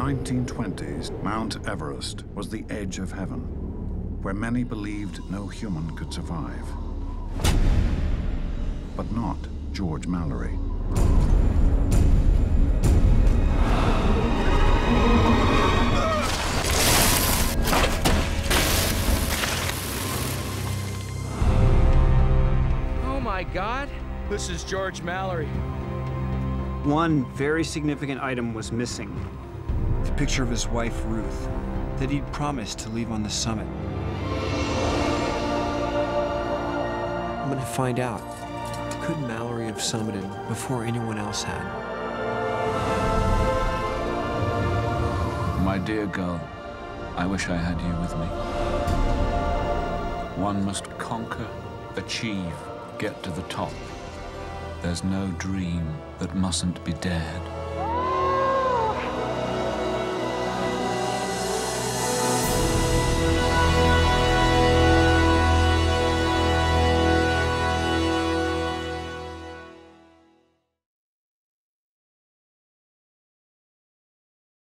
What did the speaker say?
1920s, Mount Everest was the edge of heaven, where many believed no human could survive. But not George Mallory. Oh my God, this is George Mallory. One very significant item was missing. The picture of his wife, Ruth, that he'd promised to leave on the summit. I'm gonna find out. Could Mallory have summited before anyone else had? My dear girl, I wish I had you with me. One must conquer, achieve, get to the top. There's no dream that mustn't be dared.